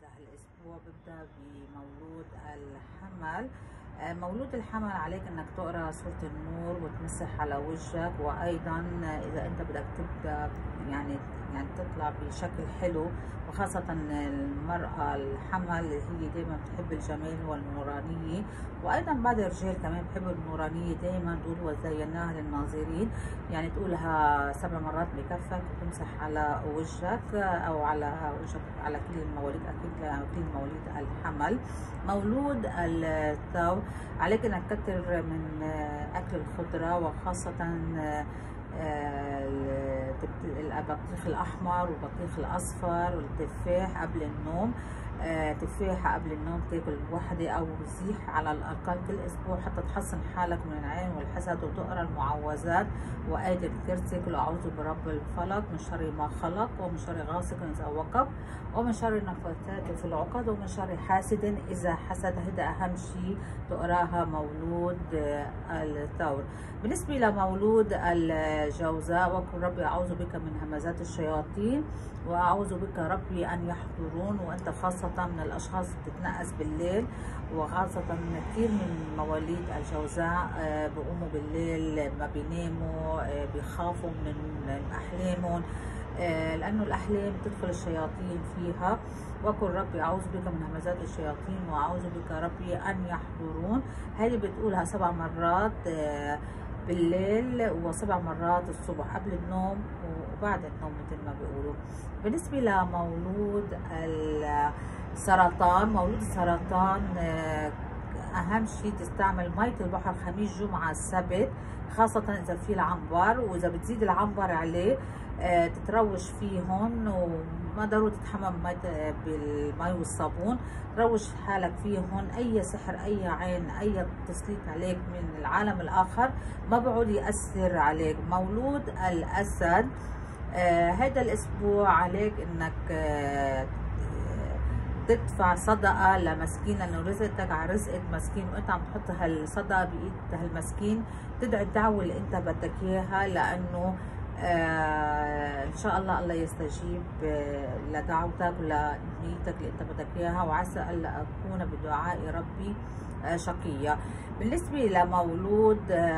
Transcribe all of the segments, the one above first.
الأسبوع ببدأ بمولود الحمل. مولود الحمل عليك انك تقرا سورة النور وتمسح على وجهك، وايضا اذا انت بدك تبدا يعني تطلع بشكل حلو، وخاصة المرأة الحمل اللي هي دايما بتحب الجمال والنورانية، وايضا بعض الرجال كمان بحبوا النورانية، دايما تقول وزيناها للناظرين، يعني تقولها 7 مرات بكفك وتمسح على وجهك او على وجهك على كل المواليد، اكيد كل مواليد الحمل. مولود الثور عليك انك تكتر من اكل الخضره، وخاصه البطيخ الاحمر والبطيخ الاصفر والتفاح قبل النوم. تفاحة قبل النوم تاكل واحدة أو زيح على الأقل كل أسبوع حتى تحصن حالك من العين والحسد، وتقرأ المعوذات وآية الكرسي، كل أعوذ برب الفلق من شر ما خلق ومن شر غاسق إذا وقب ومن شر النفاثات في العقد ومن شر حاسد إذا حسد. هذا أهم شيء تقراها مولود الثور. بالنسبة لمولود الجوزاء، وقل ربي أعوذ بك من همزات الشياطين وأعوذ بك ربي أن يحضرون. وأنت خاصة من الأشخاص اللي بتتنقس بالليل، وخاصة كثير من مواليد الجوزاء بيقوموا بالليل ما بيناموا، بيخافوا من أحلامهم، لأنه الأحلام تدخل الشياطين فيها. وقل ربي أعوذ بك من همزات الشياطين وأعوذ بك ربي أن يحضرون. هذه بتقولها 7 مرات بالليل و7 مرات الصبح قبل النوم وبعد النوم مثل ما بيقولوا. بالنسبة لمولود السرطان، مولود السرطان أهم شيء تستعمل مية البحر خميس جمعة السبت، خاصة إذا في العنبر، وإذا بتزيد العنبر عليه تتروش فيهن، وما ضروري تتحمم بالمي والصابون، روش حالك فيهن. أي سحر أي عين أي تسليط عليك من العالم الآخر ما بعود يأثر عليك. مولود الأسد، هذا الأسبوع عليك إنك تدفع صدقة لمسكين، لأنه رزقتك على رزقة مسكين، وأنت عم تحط هالصدقة بإيد هالمسكين، تدعي الدعوة اللي أنت بدك إياها، لأنه إن شاء الله الله يستجيب لدعوتك ولنيتك اللي أنت بدك إياها، وعسى ألا أكون بدعاء ربي شقية. بالنسبة لمولود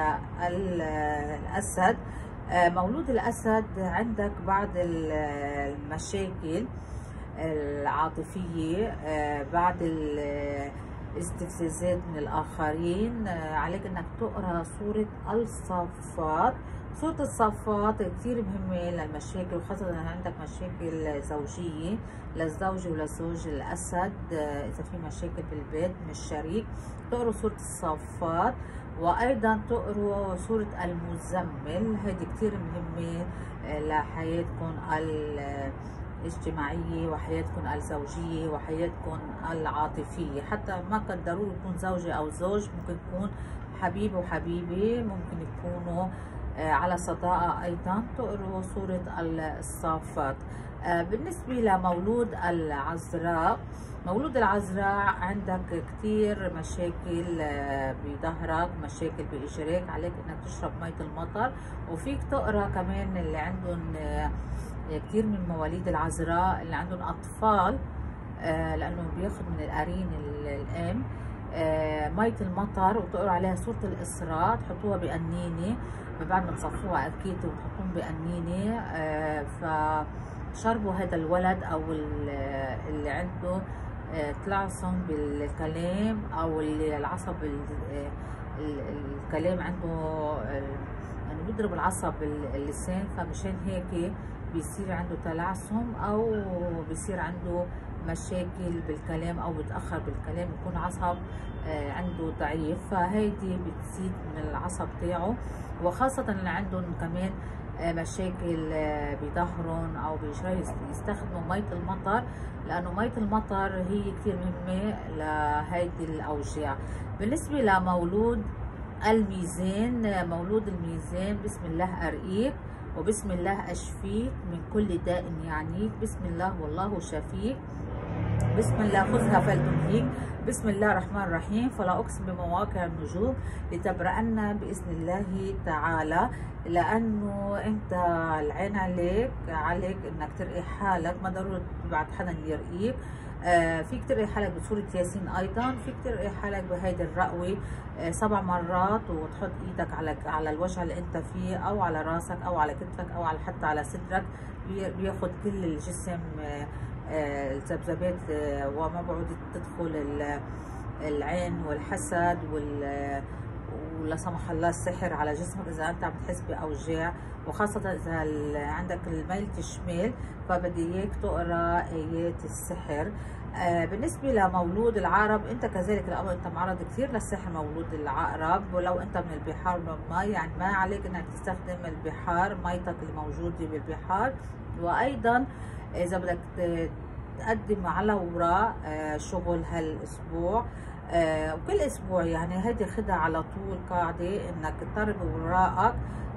الأسد، مولود الأسد عندك بعض المشاكل العاطفية، بعد الاستفزازات من الآخرين، عليك أنك تقرأ سورة الصافات. سورة الصافات كثير مهمة للمشاكل، وخاصة إذا عندك مشاكل زوجية للزوج وللزوج الأسد، إذا في مشاكل بالبيت من الشريك تقرأ سورة الصافات، وأيضا تقرأ سورة المزمل. هذه كثير مهمة لحياتكم الاجتماعية وحياتكم الزوجية وحياتكم العاطفية، حتى ما كان ضروري يكون زوجة أو زوج، ممكن يكون حبيب وحبيبة، ممكن يكونوا على صداقة. أيضا تقروا سورة الصافات. بالنسبة لمولود العذراء، مولود العذراء عندك كتير مشاكل بظهرك، مشاكل بإجريك، عليك انك تشرب مية المطر. وفيك تقرا كمان اللي عندهم كتير من مواليد العذراء اللي عندهم أطفال، لأنه بياخد من القرين الأم مية المطر، وتقروا عليها سورة الإسراء، تحطوها بقنينة بعد ما تصفوها أكيد، وتحطوهم بقنينة. فشربوا هذا الولد أو اللي عنده تلعثم بالكلام، أو اللي العصب الكلام عنده يعني بيضرب العصب اللسان، فمشان هيك بيصير عنده تلعثم أو بيصير عنده مشاكل بالكلام أو بتأخر بالكلام، يكون عصب عنده ضعيف، فهيدي بتزيد من العصب تاعه. وخاصة اللي عندهم كمان مشاكل بظهرهم أو يستخدموا مية المطر، لأنه مية المطر هي كثير مهمة لهيدي الأوجاع. بالنسبة لمولود الميزان، مولود الميزان، بسم الله أرقيك وبسم الله أشفيك من كل داء يعنيك، بسم الله والله شفيك. بسم الله خذها فلتنهيك. بسم الله الرحمن الرحيم. فلا أقسم بمواقع النجوم لتبرأن بإذن الله تعالى، لأنه أنت العين عليك إنك ترقي حالك، ما ضروري تبعت حدا يرقيك. فيك ترقي حالك بسورة ياسين، أيضا فيك ترقي حالك بهيدي الرقوة 7 مرات، وتحط إيدك على الوجه اللي أنت فيه، أو على راسك، أو على كتفك، أو حتى على صدرك. بياخد كل الجسم الذبذبات، وما بعود تدخل العين والحسد ولا سمح الله السحر على جسمك اذا انت عم تحس باوجاع، وخاصه اذا عندك الميل الشمال، فبدي اياك تقرا ايات السحر. بالنسبه لمولود العقرب، انت كذلك الامر، انت معرض كثير للسحر مولود العقرب، ولو انت من البحار والماء، يعني ما عليك انك تستخدم البحار، ميتك اللي موجوده بالبحار. وايضا اذا بدك تقدم على وراء شغل هالاسبوع، وكل اسبوع، يعني هيدي خدها على طول قاعده، انك تضرب وراءك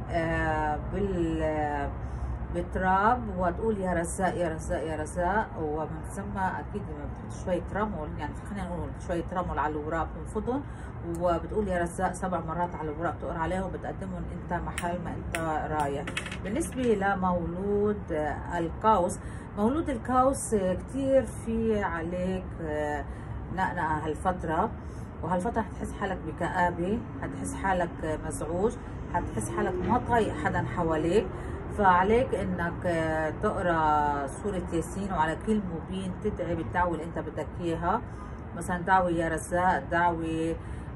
بالتراب، وتقول يا رزاق يا رزاق يا رزاق. ومن ثم اكيد بتحط شويه رمل، يعني خلينا نقول شويه رمل على الوراق بتنفضهم، وبتقول يا رزاق 7 مرات على الوراق، بتقرا عليهم وبتقدمهم انت محل ما انت رايح. بالنسبه لمولود القوس، مولود القوس كتير في عليك نقنقه هالفتره، وهالفتره حتحس حالك بكآبه، حتحس حالك مزعوج، حتحس حالك ما طايق حدا حواليك. فعليك انك تقرا سورة ياسين، وعلى كل مبين تدعي بالدعوة اللي انت بدك اياها. مثلا دعوة يا رزاق، دعوة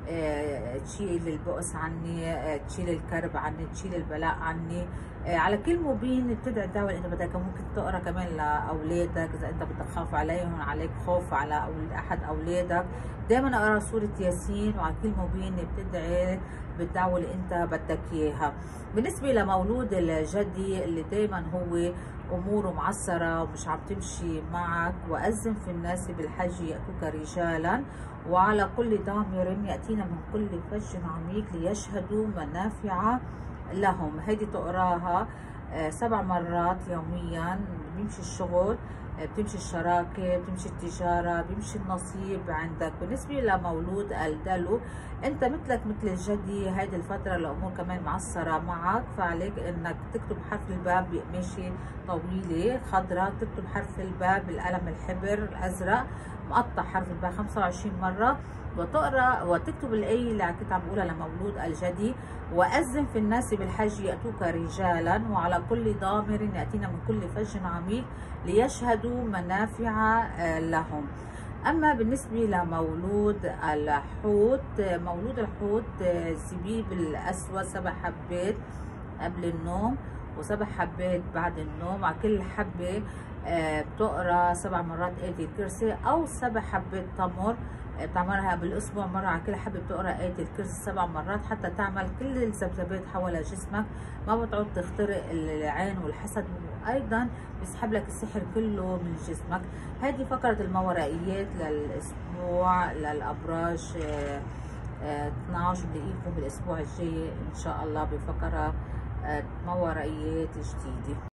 تشيل البؤس عني، تشيل الكرب عني، تشيل البلاء عني. على كل مبين بتدعي الدعوة اللي انت بدك. ممكن تقرا كمان لاولادك اذا انت بدك تخاف عليهم، عليك خوف على احد اولادك، دائما اقرا سورة ياسين، وعلى كل مبين بتدعي بالدعوة اللي انت بدك اياها. بالنسبة لمولود الجدي اللي دايما هو اموره معسرة ومش عم تمشي معك، واذن في الناس بالحج يأتوك رجالا، وعلى كل ضامر يأتينا من كل فج عميق ليشهدوا منافع لهم. هيدي تقراها 7 مرات يوميا. بيمشي الشغل، بتمشي الشراكة، بتمشي التجارة، بيمشي النصيب عندك. بالنسبة لمولود الدلو، انت مثلك مثل الجدي، هيدي الفترة الامور كمان معصرة معك، فعليك انك تكتب حرف الباب بقماشة طويلة خضراء، تكتب حرف الباب بالقلم الحبر الازرق مقطع حرف الباب 25 مرة، وتقرا وتكتب الآية اللي كنت عم بقولها لمولود الجدي. وأذن في الناس بالحج يأتوك رجالا، وعلى كل ضامر يأتينا من كل فج عميق ليشهدوا منافع لهم. أما بالنسبة لمولود الحوت، مولود الحوت الزبيب الأسود 7 حبات قبل النوم، و7 حبات بعد النوم. على كل حبة بتقرا 7 مرات آية الكرسي، أو 7 حبات تمر بتعملها بالاسبوع مره. على كل حبه بتقرا آية الكرسي 7 مرات، حتى تعمل كل الذبذبات حول جسمك، ما بتعود تخترق العين والحسد، وايضا بيسحب لك السحر كله من جسمك. هذه فقره الماورائيات للاسبوع للابراج 12. بلاقيكم بالاسبوع الجاي ان شاء الله بفقره ماورائيات جديده.